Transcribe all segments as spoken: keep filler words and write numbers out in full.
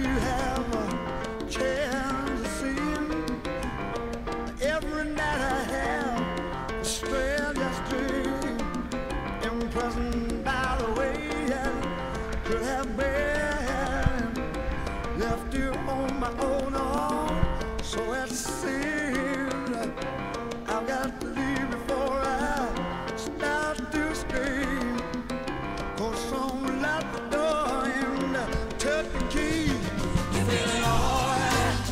to have a chance to see him. Every night I have a stranger's dream, imprisoned by the way I could have been left you on my own arm. So it seems I've got to leave before I start to scream. For some locked the door and took the key. You feeling alright?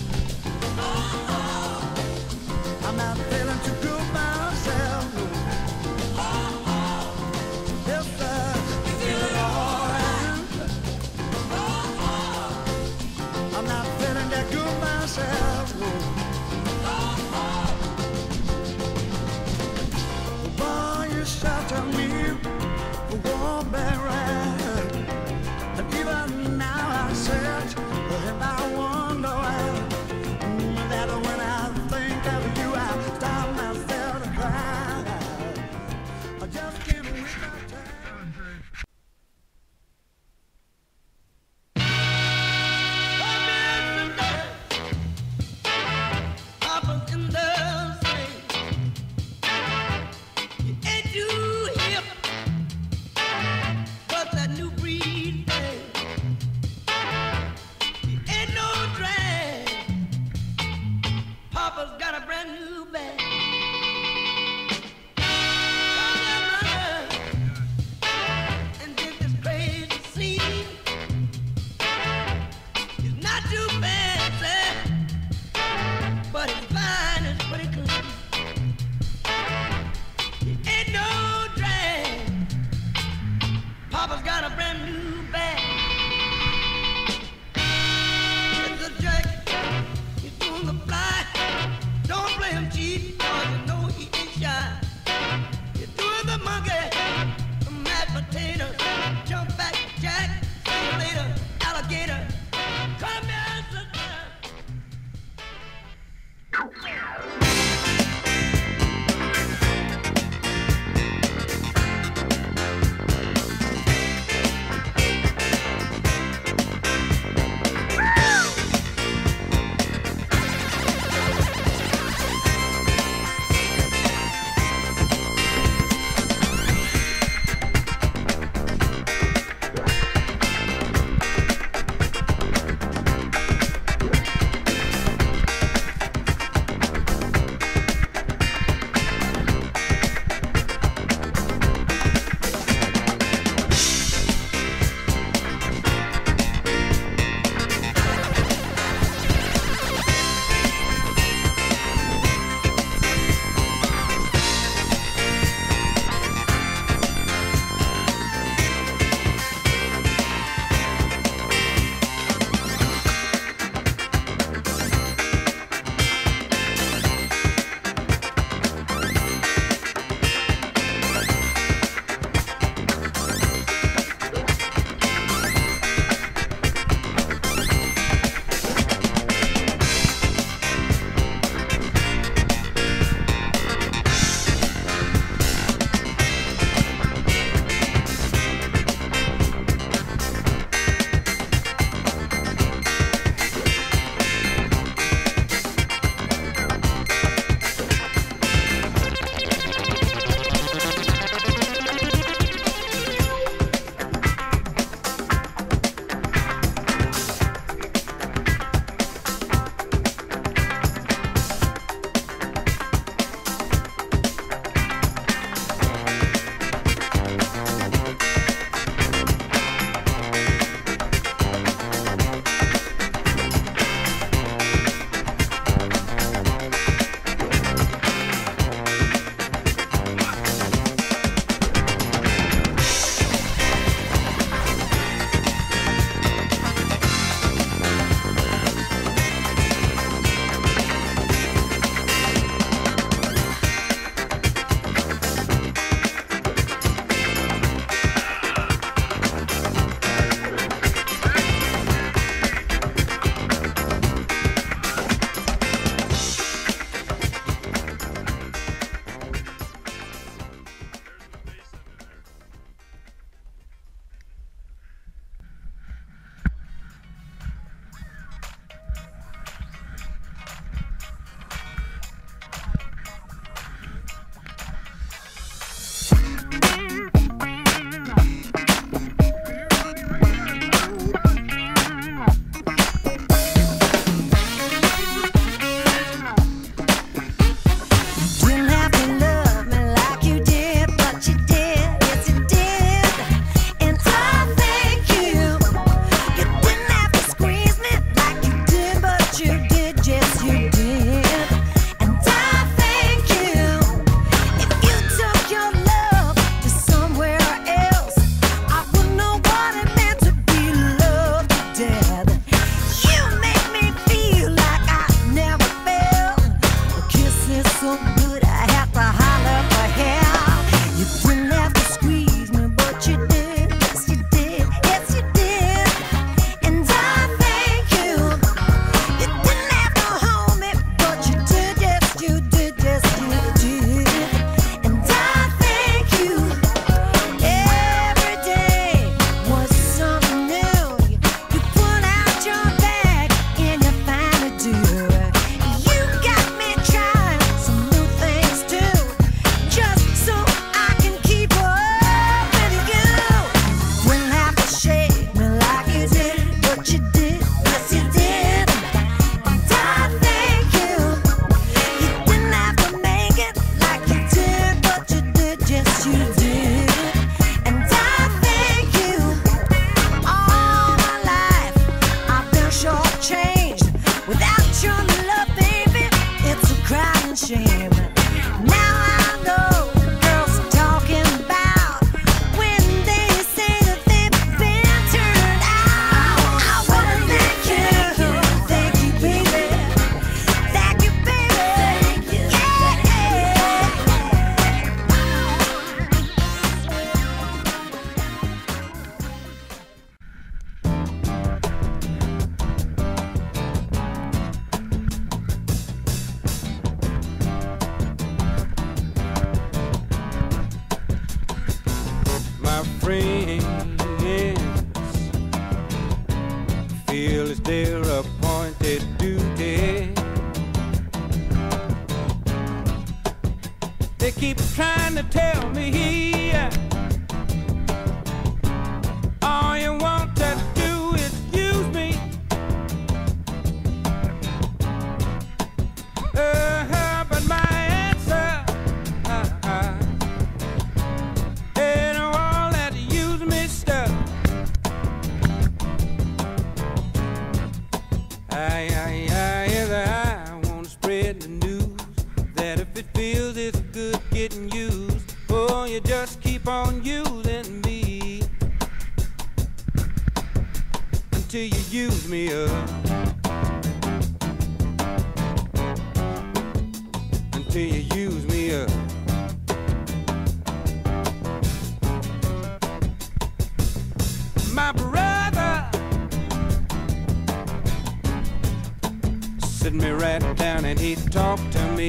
I'm not feeling too good myself. Yes, sir. You feeling alright? I'm not feeling that good myself. Boy, you shelter me for one bad ride, and even now I search and I wonder why that when I think of you I stop myself to cry. I just can't waste my time. Papa's in the same. You ain't too hip, but that new breed thing. You ain't no drag. Papa's got a brand new bag. And did this crazy scene. It's not too fancy, but it's fine, it's pretty clean. It ain't no drag. Papa's got a brand new bag. It's a jacket, he's doing the fly. Don't play him cheap, cause feel it's their appointed duty. They keep trying to tell me all you want to do is use me. Uh-huh, but my answer uh-uh, ain't all that use me stuff. I, I, I, I want to spread the news that if it feels it's good getting used, oh, you just keep on using me until you use me up, until you use me up. My brother sit me right down and he talked to me.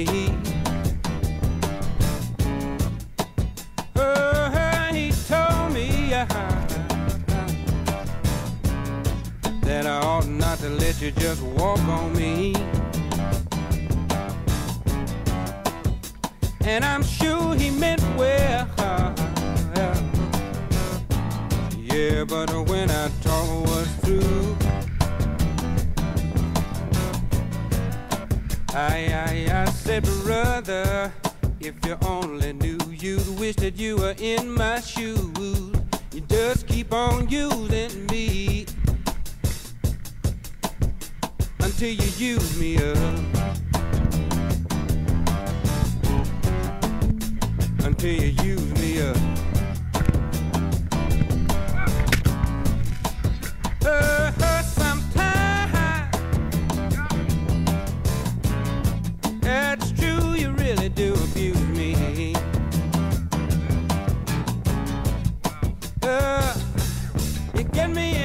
Oh, he told me uh, that I ought not to let you just walk on me. And I'm sure he meant well. Yeah, but when our talk was through, I, I, I said, brother, if you only knew, you'd wish that you were in my shoes. You just keep on using me until you use me up, until you use me up. Uh, uh, sometimes it's true, you really do abuse me. Uh, you get me